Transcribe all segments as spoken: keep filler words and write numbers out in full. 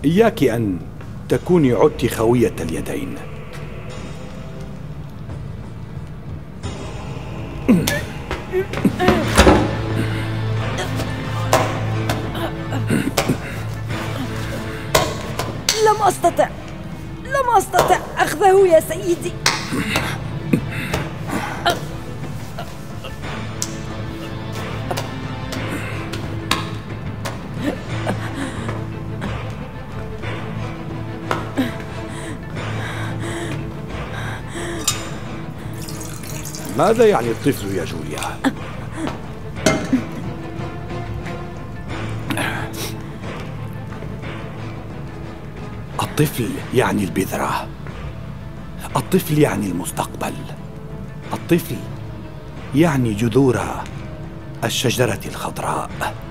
إياك أن تكوني عدت خوية اليدين. لم أستطع لم أستطع أخذه يا سيدي. ماذا يعني الطفل يا جوليا؟ الطفل يعني البذرة، الطفل يعني المستقبل، الطفل يعني جذور الشجرة الخضراء.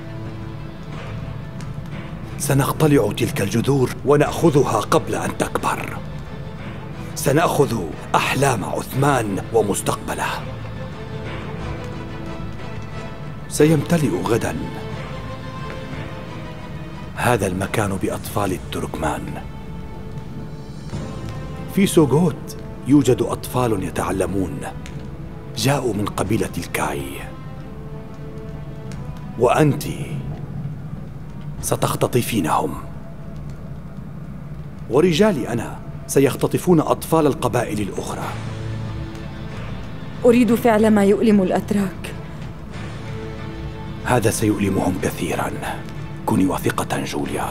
سنقتلع تلك الجذور ونأخذها قبل أن تكبر. سنأخذ أحلام عثمان ومستقبله. سيمتلئ غداً هذا المكان بأطفال التركمان. في سوغوت يوجد أطفال يتعلمون، جاءوا من قبيلة الكاي، وأنت ستختطفينهم، ورجالي أنا سيختطفون أطفال القبائل الأخرى. أريد فعل ما يؤلم الأتراك. هذا سيؤلمهم كثيراً، كوني واثقة جوليا.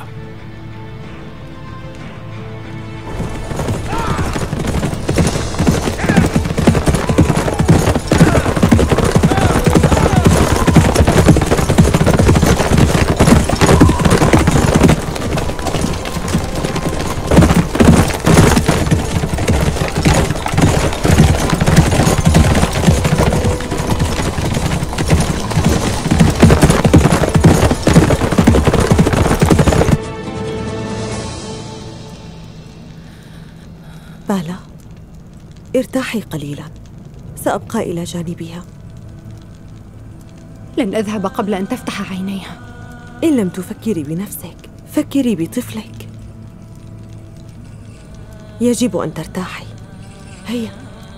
بالا، ارتاحي قليلا، سأبقى إلى جانبها. لن أذهب قبل أن تفتح عينيها. إن لم تفكري بنفسك فكري بطفلك. يجب أن ترتاحي. هيا.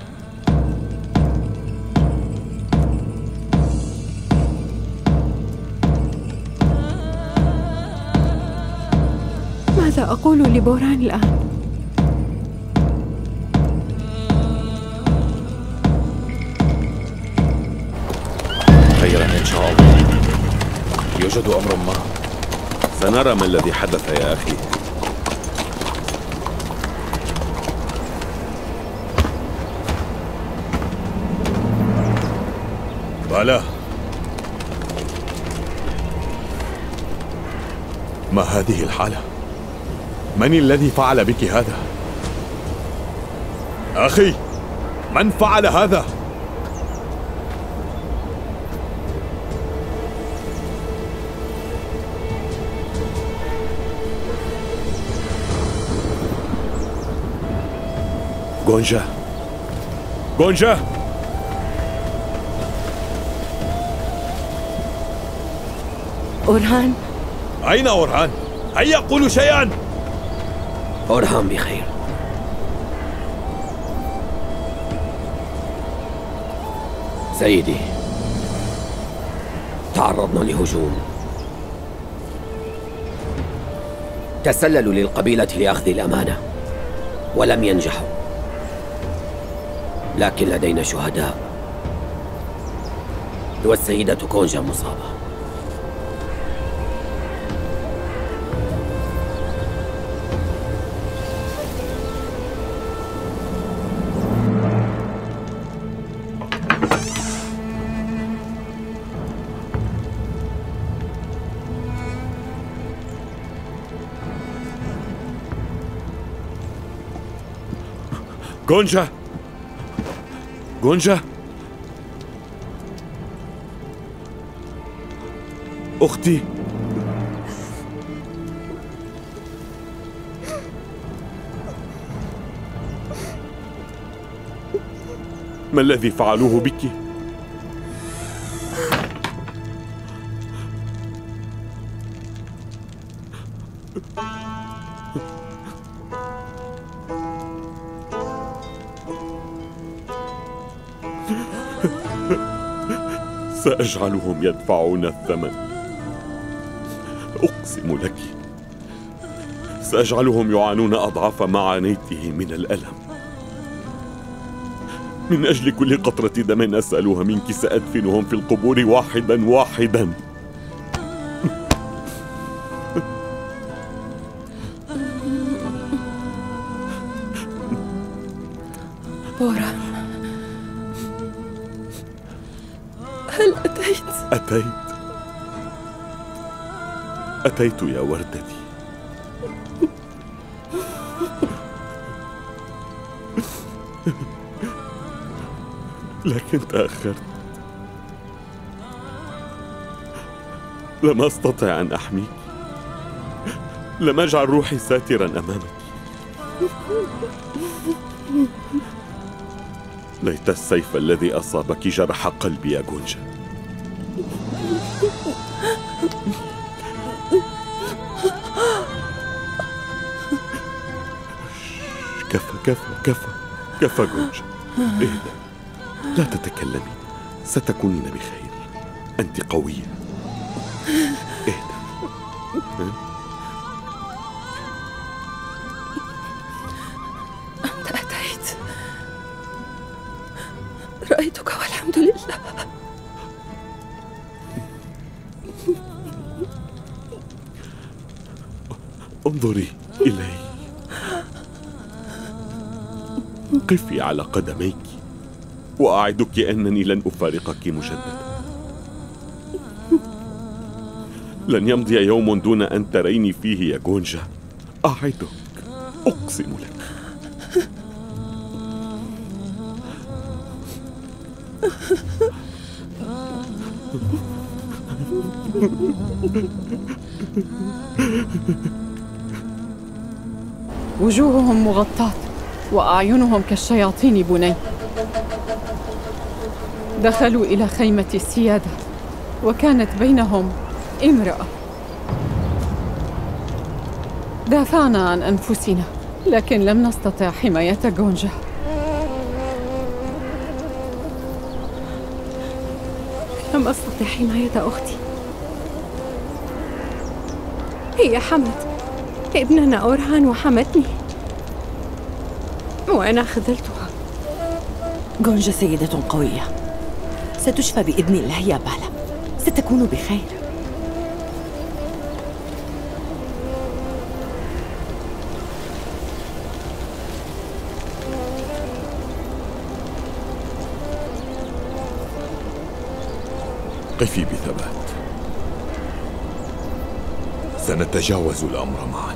ماذا أقول لبوران الآن؟ خيرا إن شاء الله. يوجد أمر ما، سنرى ما الذي حدث يا أخي. بالا، ما هذه الحالة؟ من الذي فعل بك هذا؟ أخي، من فعل هذا؟ غونجا، غونجا، أورهان، أين أورهان؟ هيا قولوا شيئا. أورهان بخير. سيدي، تعرضنا لهجوم، تسللوا للقبيلة لأخذ الأمانة ولم ينجحوا، لكن لدينا شهداء، والسيدة كونجا مصابة. غونجا، غونجا، أختي. ما الذي فعلوه بك؟ سأجعلهم يدفعون الثمن. أقسم لك سأجعلهم يعانون أضعاف ما عانيته من الألم. من أجل كل قطرة دم أسألها منك سأدفنهم في القبور واحدا واحدا. بوران، هل أتيت؟ أتيت أتيت يا وردتي. لكن تأخرت. لم أستطع أن أحميك. لم أجعل روحي ساترا أمامك. ليت السيف الذي أصابك جرح قلبي يا جونجا. كفى كفى كفى كفى جونجا. اهدأ، لا تتكلمي، ستكونين بخير. أنت قوية. اهدأ. أنت أتيت، رأيتك والحمد لله. انظري إلي، قفي على قدميك، وأعدك أنني لن أفارقك مجددا. لن يمضي يوم دون أن تريني فيه يا جونجا، أعدك، أقسم لك. وجوههم مغطاة وأعينهم كالشياطين بني. دخلوا إلى خيمة السيادة وكانت بينهم امرأة. دافعنا عن أنفسنا لكن لم نستطع حماية جونجا. لم أستطع حماية أختي. هي حمت ابننا أورهان وحمتني وأنا خذلتها. جونجا سيدة قوية، ستشفى بإذن الله يا بالا، ستكون بخير. قفي بثبات، سنتجاوز الأمر معا.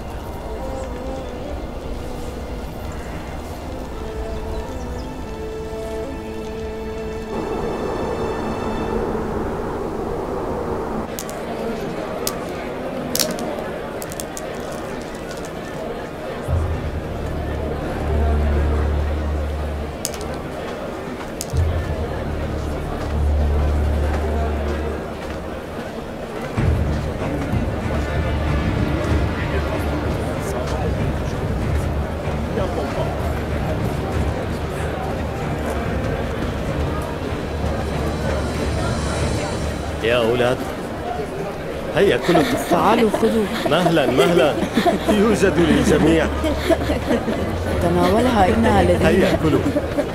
يا أولاد، هيا كلوا التفاح. تعالوا خذوا. مهلا مهلا، يوجد للجميع. تناولها، إنها لذيذة. هيا كلوا.